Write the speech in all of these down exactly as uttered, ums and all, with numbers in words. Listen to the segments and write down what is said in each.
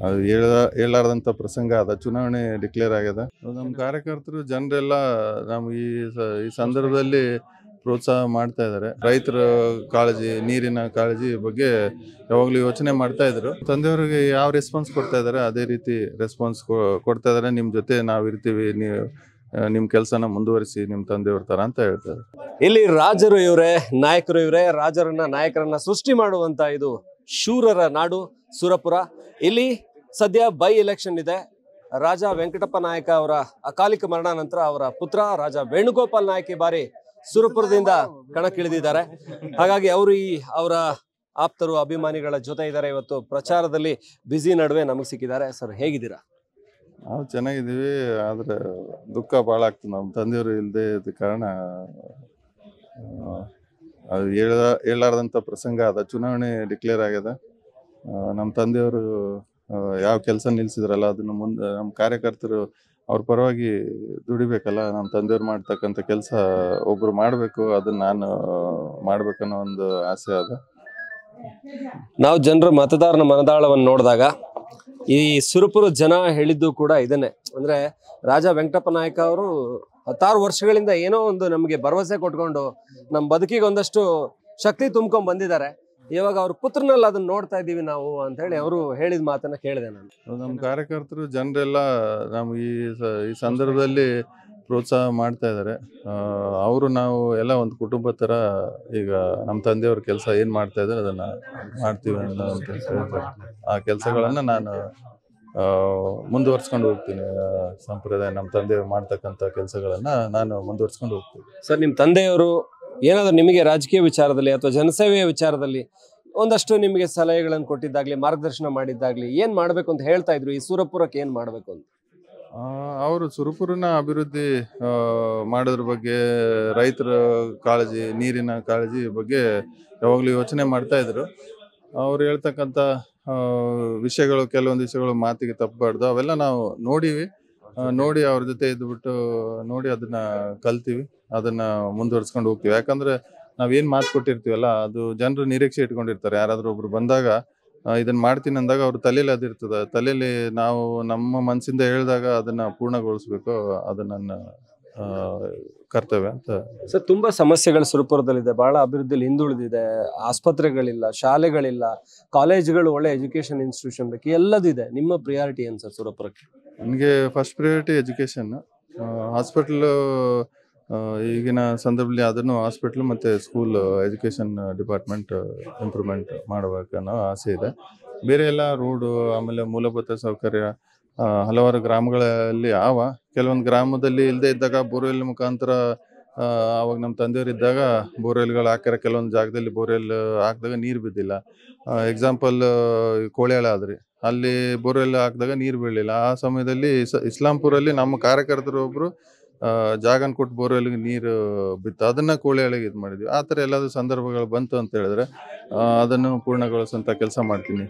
ಅದು ಹೇಳ ಹೇಳಾರ್ದಂಥ ಪ್ರಸಂಗ ಅದ. ಚುನಾವಣೆ ಡಿಕ್ಲೇರ್ ಆಗ್ಯದ. ನಮ್ಮ ಕಾರ್ಯಕರ್ತರು ಜನರೆಲ್ಲ ನಮ್ಗೆ ಈ ಸ- ಈ ಸಂದರ್ಭದಲ್ಲಿ ಪ್ರೋತ್ಸಾಹ ಮಾಡ್ತಾ ಇದ್ದಾರೆ. ರೈತರ ಕಾಳಜಿ, ನೀರಿನ ಕಾಳಜಿ ಬಗ್ಗೆ ಯಾವಾಗಲೂ ಯೋಚನೆ ಮಾಡ್ತಾ ಇದ್ರು. ತಂದೆಯವರಿಗೆ ಯಾವ ರೆಸ್ಪಾನ್ಸ್ ಕೊಡ್ತಾ ಇದ್ದಾರೆ ಅದೇ ರೀತಿ ರೆಸ್ಪಾನ್ಸ್ ಕೊಡ್ತಾ ಇದ್ದಾರೆ. ನಿಮ್ಮ ಜೊತೆ ನಾವು ಇರ್ತೀವಿ, ನೀವು ನಿಮ್ಮ ಕೆಲಸನ ಮುಂದುವರಿಸಿ ನಿಮ್ಮ ತಂದೆಯವ್ರ ತರ ಅಂತ ಹೇಳ್ತಾರೆ. ಇಲ್ಲಿ ರಾಜರು ಇವರೇ, ನಾಯಕರು ಇವರೇ, ರಾಜರನ್ನ ನಾಯಕರನ್ನ ಸೃಷ್ಟಿ ಮಾಡುವಂತ ಇದು ಶೂರರ ನಾಡು ಸುರಪುರ. ಇಲ್ಲಿ ಸದ್ಯ ಬೈ ಎಲೆಕ್ಷನ್ ಇದೆ. ರಾಜ ವೆಂಕಟಪ್ಪ ನಾಯಕ ಅವರ ಅಕಾಲಿಕ ಮರಣ ನಂತರ ಅವರ ಪುತ್ರ ರಾಜ ವೇಣುಗೋಪಾಲ್ ನಾಯಕ್ ಈ ಬಾರಿ ಸುರಪುರದಿಂದ ಕಣಕ್ಕಿಳಿದಿದ್ದಾರೆ. ಹಾಗಾಗಿ ಅವರು ಈ ಅವರ ಆಪ್ತರು, ಅಭಿಮಾನಿಗಳ ಜೊತೆ ಇದ್ದಾರೆ. ಇವತ್ತು ಪ್ರಚಾರದಲ್ಲಿ ಬ್ಯುಸಿ ನಡುವೆ ನಮಗೆ ಸಿಕ್ಕಿದ್ದಾರೆ. ಸರ್, ಹೇಗಿದ್ದೀರಾ? ನಾವು ಚೆನ್ನಾಗಿದ್ದೀವಿ. ಆದರೆ ದುಃಖ ಭಾಳ ಆಗ್ತದೆ. ನಮ್ಮ ತಂದೆಯವರು ಇಲ್ಲದೆ ಇದ್ದ ಕಾರಣ ಆ, ಅದು ಹೇಳ ಹೇಳಾರ್ದಂಥ ಪ್ರಸಂಗ ಅದ. ಚುನಾವಣೆ ಡಿಕ್ಲೇರ್ ಆಗ್ಯದ. ಆ, ನಮ್ಮ ತಂದೆಯವರು ಆ, ಯಾವ ಕೆಲಸ ನಿಲ್ಸಿದ್ರಲ್ಲ ಅದನ್ನು ಮುಂದೆ ನಮ್ಮ ಕಾರ್ಯಕರ್ತರು ಅವ್ರ ಪರವಾಗಿ ದುಡಿಬೇಕಲ್ಲ. ನಮ್ಮ ತಂದೆಯವ್ರು ಮಾಡ್ತಕ್ಕಂಥ ಕೆಲಸ ಒಬ್ರು ಮಾಡಬೇಕು, ಅದನ್ನ ನಾನು ಮಾಡ್ಬೇಕನ್ನೋ ಒಂದು ಆಸೆ ಅದ. ನಾವು ಜನರ ಮತದಾರನ ಮನದಾಳವನ್ನು ನೋಡಿದಾಗ ಈ ಸುರಪುರ ಜನ ಹೇಳಿದ್ದು ಕೂಡ ಇದನ್ನೇ. ಅಂದ್ರೆ ರಾಜ ವೆಂಕಟಪ್ಪ ನಾಯಕ ಅವರು ಹತ್ತಾರು ವರ್ಷಗಳಿಂದ ಏನೋ ಒಂದು ನಮಗೆ ಭರವಸೆ ಕೊಟ್ಕೊಂಡು ನಮ್ಮ ಬದುಕಿಗೆ ಒಂದಷ್ಟು ಶಕ್ತಿ ತುಂಬ್ಕೊಂಡ್ ಬಂದಿದ್ದಾರೆ. ಇವಾಗ ಅವ್ರ ಪುತ್ರನಲ್ಲಿ ಅದನ್ನ ನೋಡ್ತಾ ಇದ್ದೀವಿ ನಾವು ಅಂತ ಹೇಳಿ ಅವರು ಹೇಳಿದ ಮಾತನ್ನ ಕೇಳಿದೆ ನಾನು. ನಮ್ಮ ಕಾರ್ಯಕರ್ತರು ಜನರೆಲ್ಲ ನಮ್ಗೆ ಈ ಸ- ಈ ಸಂದರ್ಭದಲ್ಲಿ ಪ್ರೋತ್ಸಾಹ ಮಾಡ್ತಾ ಇದ್ದಾರೆ. ಅವರು ನಾವು ಎಲ್ಲ ಒಂದು ಕುಟುಂಬ ಥರ ಈಗ ನಮ್ಮ ತಂದೆಯವ್ರ ಕೆಲಸ ಏನು ಮಾಡ್ತಾ ಇದ್ದಾರೆ ಅದನ್ನು ಮಾಡ್ತೀವಿ ಅನ್ನೋ ಅಂತ ಹೇಳ್ತಾರೆ. ಆ ಕೆಲಸಗಳನ್ನು ನಾನು ಆ, ಮುಂದುವರ್ಸ್ಕೊಂಡು ಹೋಗ್ತೀನಿ. ಆ, ಸಂಪ್ರದಾಯ ನಮ್ಮ ತಂದೆಯವರು ಮಾಡ್ತಕ್ಕಂಥ ಕೆಲಸಗಳನ್ನು ನಾನು ಮುಂದುವರ್ಸ್ಕೊಂಡು ಹೋಗ್ತೀನಿ. ಸರ್, ನಿಮ್ಮ ತಂದೆಯವರು ಏನಾದ್ರು ನಿಮಗೆ ರಾಜಕೀಯ ವಿಚಾರದಲ್ಲಿ ಅಥವಾ ಜನಸೇವೆಯ ವಿಚಾರದಲ್ಲಿ ಒಂದಷ್ಟು ನಿಮಗೆ ಸಲಹೆಗಳನ್ನು ಕೊಟ್ಟಿದ್ದಾಗ್ಲಿ, ಮಾರ್ಗದರ್ಶನ ಮಾಡಿದ್ದಾಗ್ಲಿ, ಏನ್ ಮಾಡ್ಬೇಕು ಅಂತ ಹೇಳ್ತಾ ಇದ್ರು? ಈ ಸುರಪುರಕ್ಕೆ ಏನ್ ಮಾಡ್ಬೇಕು ಅಂತ ಅವರು ಸುರಪುರನ ಅಭಿವೃದ್ಧಿ ಆ, ಮಾಡೋದ್ರ ಬಗ್ಗೆ, ರೈತರ ಕಾಳಜಿ, ನೀರಿನ ಕಾಳಜಿ ಬಗ್ಗೆ ಯಾವಾಗಲೂ ಯೋಚನೆ ಮಾಡ್ತಾ ಇದ್ರು. ಅವ್ರು ಹೇಳ್ತಕ್ಕಂಥ ಆ, ವಿಷಯಗಳು, ಕೆಲವೊಂದು ವಿಷಯಗಳು ಮಾತಿಗೆ ತಪ್ಪಬಾರ್ದು, ಅವೆಲ್ಲ ನಾವು ನೋಡಿವಿ. ಆ, ನೋಡಿ ಅವ್ರ ಜೊತೆ ಇದ್ಬಿಟ್ಟು ನೋಡಿ ಅದನ್ನ ಕಲ್ತೀವಿ, ಅದನ್ನ ಮುಂದುವರ್ಸ್ಕೊಂಡು ಹೋಗ್ತೀವಿ. ಯಾಕಂದ್ರೆ ನಾವೇನ್ ಮಾತು ಕೊಟ್ಟಿರ್ತೀವಲ್ಲ ಅದು ಜನರು ನಿರೀಕ್ಷೆ ಇಟ್ಕೊಂಡಿರ್ತಾರೆ. ಯಾರಾದ್ರೂ ಒಬ್ರು ಬಂದಾಗ ಆ, ಇದನ್ನ ಮಾಡ್ತೀನಿ ಅಂದಾಗ ಅವ್ರ ತಲೆಯಲ್ಲಿ ಅದಿರ್ತದ. ತಲೆಯಲ್ಲಿ ನಾವು ನಮ್ಮ ಮನಸ್ಸಿಂದ ಹೇಳಿದಾಗ ಅದನ್ನ ಪೂರ್ಣಗೊಳಿಸ್ಬೇಕು, ಅದು ನನ್ನ ಆ, ಕರ್ತವ್ಯ ಅಂತ. ಸರ್, ತುಂಬಾ ಸಮಸ್ಯೆಗಳು ಸುರಪುರದಲ್ಲಿದೆ. ಬಹಳ ಅಭಿವೃದ್ಧಿಯಲ್ಲಿ ಹಿಂದುಳಿದಿದೆ. ಆಸ್ಪತ್ರೆಗಳಿಲ್ಲ, ಶಾಲೆಗಳಿಲ್ಲ, ಕಾಲೇಜುಗಳು, ಒಳ್ಳೆ ಎಜುಕೇಶನ್ ಇನ್ಸ್ಟಿಟ್ಯೂಷನ್ ಬೇಕು, ಎಲ್ಲದಿದೆ. ನಿಮ್ಮ ಪ್ರಿಯಾರಿಟಿ ಏನ್ ಸರ್ ಸುರಪುರಕ್ಕೆ? ನನಗೆ ಫಸ್ಟ್ ಪ್ರಿಯಾರಿಟಿ ಎಜುಕೇಷನ್. ಹಾಸ್ಪಿಟ್ಲ್ ಈಗಿನ ಸಂದರ್ಭದಲ್ಲಿ ಅದನ್ನು ಹಾಸ್ಪಿಟ್ಲ್ ಮತ್ತು ಸ್ಕೂಲ್ ಎಜುಕೇಷನ್ ಡಿಪಾರ್ಟ್ಮೆಂಟ್ ಇಂಪ್ರೂವ್ಮೆಂಟ್ ಮಾಡಬೇಕನ್ನೋ ಆಸೆ ಇದೆ. ಬೇರೆ ಎಲ್ಲ ರೋಡು, ಆಮೇಲೆ ಮೂಲಭೂತ ಸೌಕರ್ಯ ಆ, ಹಲವಾರು ಗ್ರಾಮಗಳಲ್ಲಿ ಆವ. ಕೆಲವೊಂದು ಗ್ರಾಮದಲ್ಲಿ ಇಲ್ಲದೆ ಇದ್ದಾಗ ಬೋರ್ವೆಲ್ ಮುಖಾಂತರ ಆ, ಅವಾಗ ನಮ್ಮ ತಂದೆಯವರು ಇದ್ದಾಗ ಬೋರ್ವೆಲ್ಗಳು ಹಾಕ್ಯಾರ. ಕೆಲವೊಂದು ಜಾಗದಲ್ಲಿ ಬೋರ್ವೆಲ್ ಹಾಕಿದಾಗ ನೀರು ಬಿದ್ದಿಲ್ಲ. ಎಕ್ಸಾಂಪಲ್ ಕೋಳ್ಯಾಳ ಆದ್ರಿ, ಅಲ್ಲಿ ಬೋರ್ವೆಲ್ ಹಾಕಿದಾಗ ನೀರು ಬೀಳಲಿಲ್ಲ. ಆ ಸಮಯದಲ್ಲಿ ಇಸ್- ಇಸ್ಲಾಂಪುರಲ್ಲಿ ನಮ್ಮ ಕಾರ್ಯಕರ್ತರು ಒಬ್ರು ಆ, ಜಾಗನ್ ಕೊಟ್ಟು ಬೋರ್ವೆಲ್ಗೆ ನೀರು ಬಿತ್ತು. ಅದನ್ನ ಕೋಳ್ಯಾಳಿಗೆ ಇದು ಮಾಡಿದ್ವಿ. ಆ ಥರ ಎಲ್ಲಾದ್ರೂ ಸಂದರ್ಭಗಳು ಬಂತು ಅಂತ ಹೇಳಿದ್ರೆ ಆ, ಅದನ್ನು ಪೂರ್ಣಗೊಳಿಸುವಂಥ ಕೆಲಸ ಮಾಡ್ತೀನಿ.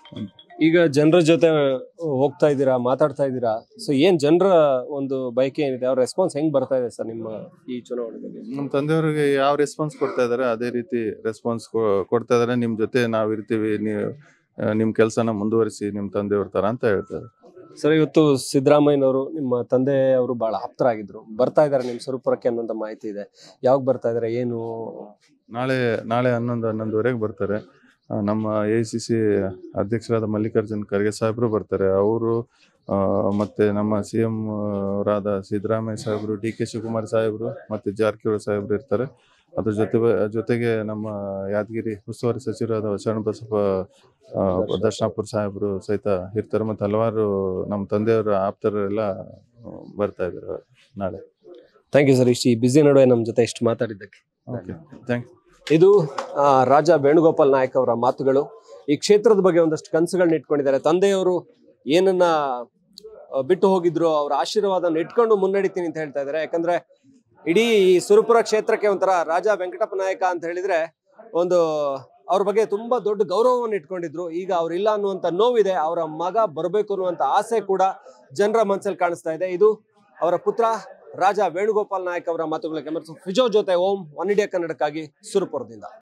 ಈಗ ಜನರ ಜೊತೆ ಹೋಗ್ತಾ ಇದ್ದೀರಾ, ಮಾತಾಡ್ತಾ ಇದ್ದೀರಾ. ಸೊ ಏನ್ ಜನರ ಒಂದು ಬಯಕೆ ಏನಿದೆ, ಅವ್ರ ರೆಸ್ಪಾನ್ಸ್ ಹೆಂಗ್ ಬರ್ತಾ ಇದೆ ಸರ್ ನಿಮ್ಮ ಈ ಚುನಾವಣೆ ಬಗ್ಗೆ? ನಮ್ಮ ತಂದೆಯವರಿಗೆ ಯಾವ ರೆಸ್ಪಾನ್ಸ್ ಕೊಡ್ತಾ ಇದ್ದಾರೆ ಅದೇ ರೀತಿ ರೆಸ್ಪಾನ್ಸ್ ಕೊಡ್ತಾ ಇದ್ದಾರೆ. ನಿಮ್ಮ ಜೊತೆ ನಾವು ಇರ್ತೀವಿ, ನೀವು ನಿಮ್ಮ ಕೆಲಸನ ಮುಂದುವರಿಸಿ ನಿಮ್ಮ ತಂದೆಯವ್ರ ತರ ಅಂತ ಹೇಳ್ತಾರೆ. ಸರ್, ಇವತ್ತು ಸಿದ್ದರಾಮಯ್ಯನವರು ನಿಮ್ಮ ತಂದೆ ಅವರು ಬಹಳ ಆಪ್ತರಾಗಿದ್ರು, ಬರ್ತಾ ಇದಾರೆ ನಿಮ್ ಸುರಪುರಕ್ಕೆ ಅನ್ನೋಂಥ ಮಾಹಿತಿ ಇದೆ. ಯಾವಾಗ ಬರ್ತಾ ಇದಾರೆ, ಏನು? ನಾಳೆ ನಾಳೆ ಹನ್ನೊಂದು ಹನ್ನೊಂದುವರೆಗೆ ಬರ್ತಾರೆ. ಆ, ನಮ್ಮ ಎ ಸಿ ಸಿ ಅಧ್ಯಕ್ಷರಾದ ಮಲ್ಲಿಕಾರ್ಜುನ್ ಖರ್ಗೆ ಸಾಹೇಬರು ಬರ್ತಾರೆ. ಅವರು ಮತ್ತು ನಮ್ಮ ಸಿ ಎಂ ರಾದ ಸಿದ್ದರಾಮಯ್ಯ ಸಾಹೇಬರು, ಡಿ ಕೆ ಶಿವಕುಮಾರ್ ಸಾಹೇಬರು ಮತ್ತು ಜಾರಕಿಹೊಳಿ ಸಾಹೇಬರು ಇರ್ತಾರೆ. ಅದ್ರ ಜೊತೆ ಜೊತೆಗೆ ನಮ್ಮ ಯಾದಗಿರಿ ಉಸ್ತುವಾರಿ ಸಚಿವರಾದ ಶರಣಬಸಪ್ಪ ಆ, ದರ್ಶನಾಪುರ ಸಾಹೇಬರು ಸಹಿತ ಇರ್ತಾರೆ. ಮತ್ತು ಹಲವಾರು ನಮ್ಮ ತಂದೆಯವರ ಆಪ್ತರು ಎಲ್ಲ ಬರ್ತಾ ಇದ್ದಾರೆ ನಾಳೆ. ಥ್ಯಾಂಕ್ ಯು ಸರ್, ಇಷ್ಟು ಈ ಬಿಸಿ ನಡುವೆ ನಮ್ಮ ಜೊತೆ ಇಷ್ಟು ಮಾತಾಡಿದ್ದಕ್ಕೆ. Okay, thank you. ಇದು ಆ, ರಾಜ ವೇಣುಗೋಪಾಲ್ ನಾಯಕ್ ಅವರ ಮಾತುಗಳು. ಈ ಕ್ಷೇತ್ರದ ಬಗ್ಗೆ ಒಂದಷ್ಟು ಕನಸುಗಳನ್ನ ಇಟ್ಕೊಂಡಿದ್ದಾರೆ. ತಂದೆಯವರು ಏನನ್ನ ಆ, ಬಿಟ್ಟು ಹೋಗಿದ್ರು, ಅವರ ಆಶೀರ್ವಾದನ ಇಟ್ಕೊಂಡು ಮುನ್ನಡಿತೀನಿ ಅಂತ ಹೇಳ್ತಾ ಇದ್ದಾರೆ. ಯಾಕಂದ್ರೆ ಇಡೀ ಈ ಸುರಪುರ ಕ್ಷೇತ್ರಕ್ಕೆ ಒಂಥರ ರಾಜ ವೆಂಕಟಪ್ಪ ನಾಯಕ ಅಂತ ಹೇಳಿದ್ರೆ ಒಂದು ಅವ್ರ ಬಗ್ಗೆ ತುಂಬಾ ದೊಡ್ಡ ಗೌರವವನ್ನು ಇಟ್ಕೊಂಡಿದ್ರು. ಈಗ ಅವ್ರಿಲ್ಲ ಅನ್ನುವಂಥ ನೋವಿದೆ. ಅವರ ಮಗ ಬರಬೇಕು ಅನ್ನುವಂಥ ಆಸೆ ಕೂಡ ಜನರ ಮನಸ್ಸಲ್ಲಿ ಕಾಣಿಸ್ತಾ ಇದೆ. ಇದು ಅವರ ಪುತ್ರ ರಾಜ ವೇಣುಗೋಪಾಲ್ ನಾಯಕ್ ಅವರ ಮಾತುಗಳ ಕ್ಯಾಮರಾ ಫಿಜೋ ಜೊತೆ ಓಂ, ಒನ್ ಇಂಡಿಯಾ ಕನ್ನಡಕ್ಕಾಗಿ ಸುರಪುರದಿಂದ.